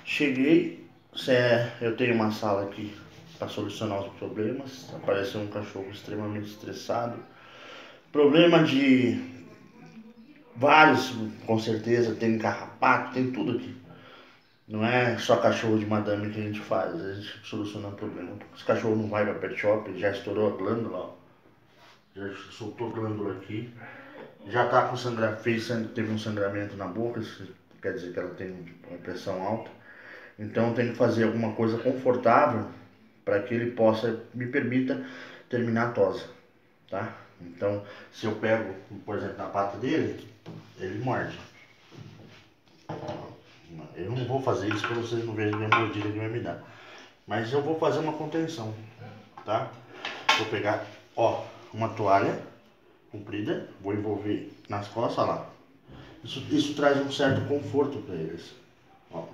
Cheguei, eu tenho uma sala aqui para solucionar os problemas. Apareceu um cachorro extremamente estressado. Problema de vários, com certeza, tem carrapato, tem tudo aqui. Não é só cachorro de madame que a gente faz, a gente soluciona o problema. Esse cachorro não vai para pet shop, já estourou a glândula, ó. Já soltou glândula aqui. Já tá com sangramento, teve um sangramento na boca, isso quer dizer que ela tem uma pressão alta. Então tem que fazer alguma coisa confortável para que ele possa, me permita terminar a tosa, tá? Então, se eu pego, por exemplo, na pata dele, ele morde. Eu não vou fazer isso para vocês não verem a mordida que vai me dar. Mas eu vou fazer uma contenção, tá? Vou pegar, ó, uma toalha comprida, vou envolver nas costas, ó lá. Isso traz um certo conforto para eles, ó.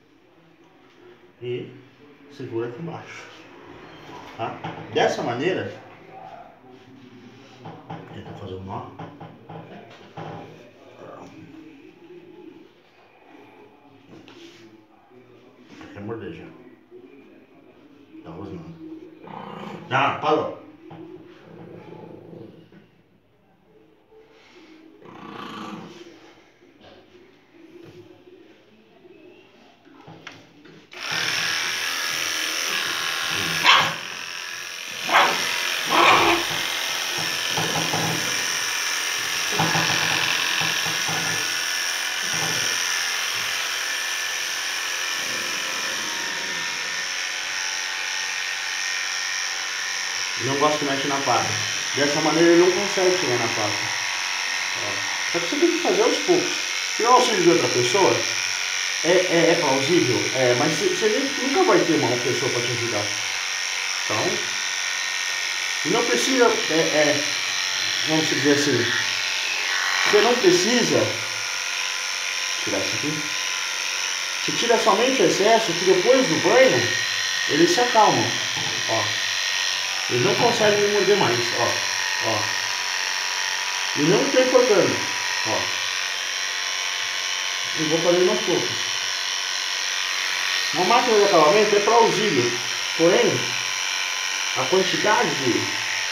E segura aqui embaixo, tá? Dessa maneira, tenta fazer um nó. Quer morder já? Tá rosnando. Ah, parou. Não gosto que mexe na pata. Dessa maneira ele não consegue chegar na pata. Ó. Só que você tem que fazer aos poucos. Se não auxílio de outra pessoa, é plausível, mas você nunca vai ter uma pessoa para te ajudar. Então, não precisa, vamos dizer assim, você não precisa tirar isso aqui. Você tira somente o excesso, que depois do banho ele se acalma. Ó. Ele não consegue me morder mais, ó. E não estou enforcando, ó. E vou fazendo aos poucos. Uma máquina de acalmamento é plausível, porém a quantidade de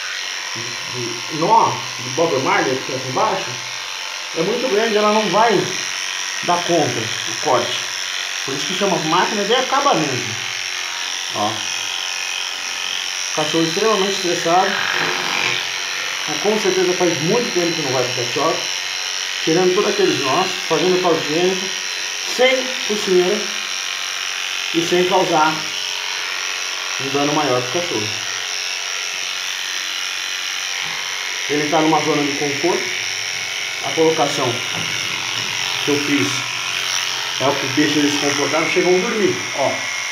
nó, de Bob Marley que tem aqui embaixo, é muito grande, ela não vai dar conta do corte. Por isso que chama máquina de acabamento, ó. Cachorro extremamente estressado, com certeza faz muito tempo que não vai para o pet shop, tirando todos aqueles nós, fazendo caldo higiênico, sem focinheira e sem causar um dano maior para o cachorro. Ele está numa zona de conforto, a colocação que eu fiz é o que deixa eles confortáveis, chegam a dormir, ó,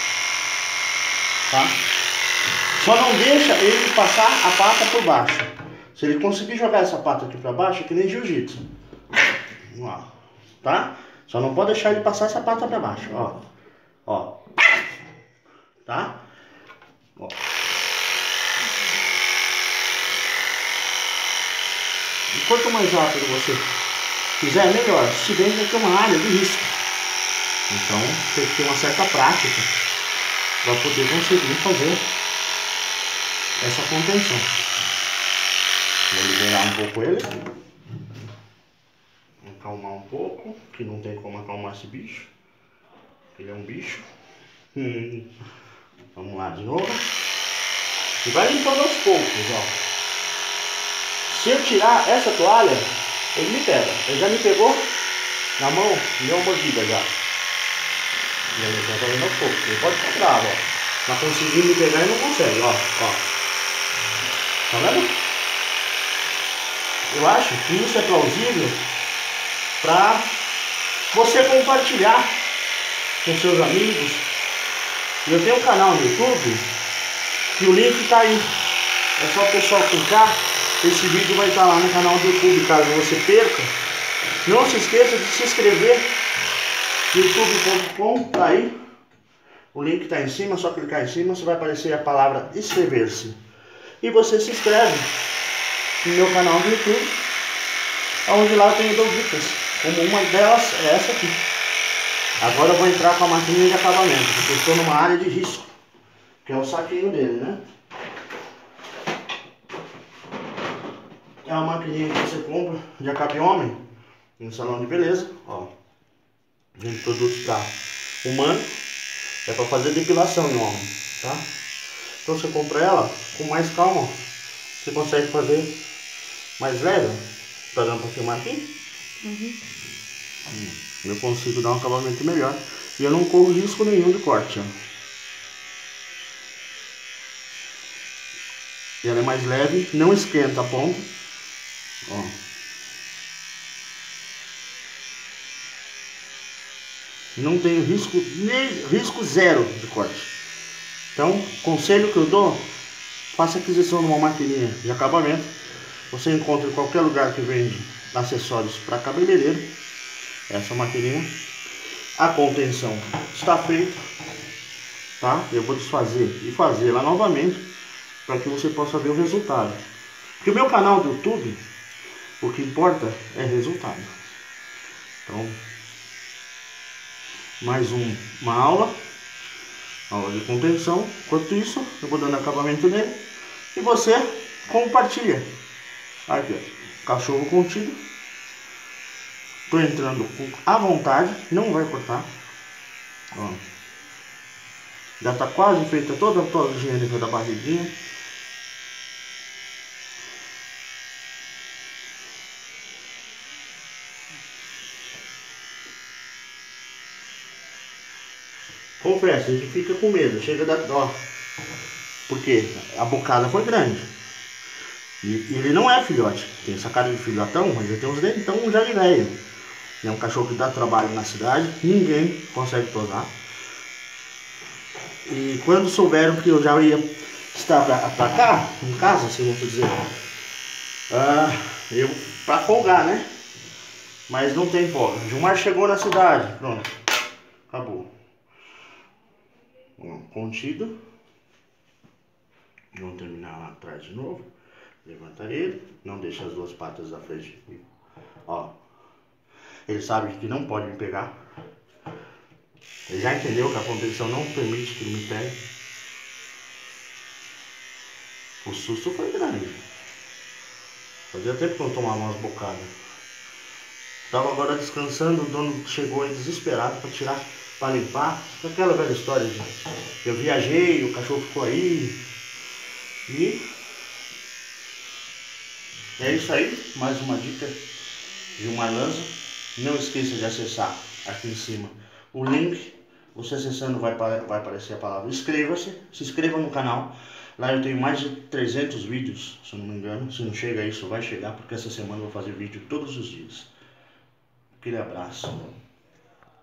tá? Só não deixa ele passar a pata por baixo. Se ele conseguir jogar essa pata aqui para baixo, é que nem jiu-jitsu. Ó, tá? Só não pode deixar ele passar essa pata para baixo, ó. Tá? Ó. E quanto mais rápido você fizer, melhor. Se bem que é uma área de risco. Então, tem que ter uma certa prática para poder conseguir fazer essa contenção. Vou liberar um pouco ele, acalmar um pouco, que não tem como acalmar esse bicho, ele é um bicho. Vamos lá de novo. E vai limpando aos poucos, ó. Se eu tirar essa toalha, ele me pega. Ele já me pegou na mão, me deu uma mordida já. E ele já tá indo aos poucos. Ele pode ficar bravo, ó. Mas conseguir me pegar e não consegue, ó. Tá vendo? Eu acho que isso é plausível para você compartilhar com seus amigos. Eu tenho um canal no YouTube que o link está aí. É só o pessoal clicar. Esse vídeo vai estar lá no canal do YouTube. Caso você perca, não se esqueça de se inscrever. youtube.com, tá aí. O link está em cima, só clicar em cima, você vai aparecer a palavra inscrever-se. E você se inscreve no meu canal do YouTube, onde lá eu tenho 2 dicas, como uma delas é essa aqui. Agora eu vou entrar com a maquininha de acabamento, porque eu estou numa área de risco, que é o saquinho dele, né? É uma maquininha que você compra de acabe homem, no salão de beleza, ó. Vem produtos para humano, é para fazer depilação em homem, tá? Então você compra ela com mais calma, você consegue fazer mais leve. Tá dando para filmar aqui? Eu consigo dar um acabamento melhor e eu não corro risco nenhum de corte, ó. E ela é mais leve, não esquenta a ponta, ó. Não tenho risco, nem risco zero de corte. Então, conselho que eu dou, faça aquisição de uma maquininha de acabamento. Você encontra em qualquer lugar que vende acessórios para cabeleireiro. Essa maquininha, a contenção está feita, tá? Eu vou desfazer e fazer ela novamente para que você possa ver o resultado. Porque o meu canal do YouTube, o que importa é resultado. Então, mais uma aula de contenção. Enquanto isso, eu vou dando acabamento nele e você compartilha. Aqui, ó, cachorro contido. Tô entrando à vontade, não vai cortar. Ó. Já tá quase feita toda a higiênica da barriguinha. Confesso, a gente fica com medo, chega da ó, porque a bocada foi grande. E ele não é filhote, tem essa cara de filhotão, mas ele tem uns dentão já de velho. É um cachorro que dá trabalho na cidade, ninguém consegue tosar. E quando souberam que eu já ia estar pra cá, em casa, assim vamos dizer, eu pra folgar, né? Mas não tem folga. Gilmar chegou na cidade, pronto, acabou. Contido. Vamos terminar lá atrás de novo. Levanta ele, não deixa as duas patas da frente. Ó, ele sabe que não pode me pegar. Ele já entendeu que a contenção não permite que ele me pegue. O susto foi grande. Fazia tempo que eu não tomava umas bocadas. Tava agora descansando, o dono chegou aí desesperado para tirar, para limpar. Aquela velha história, gente. Eu viajei, o cachorro ficou aí. E é isso aí, mais uma dica de uma lança. Não esqueça de acessar aqui em cima o link. Você acessando vai aparecer a palavra inscreva-se. Se inscreva no canal. Lá eu tenho mais de 300 vídeos, se eu não me engano. Se não chega a isso, vai chegar, porque essa semana eu vou fazer vídeo todos os dias. Aquele abraço.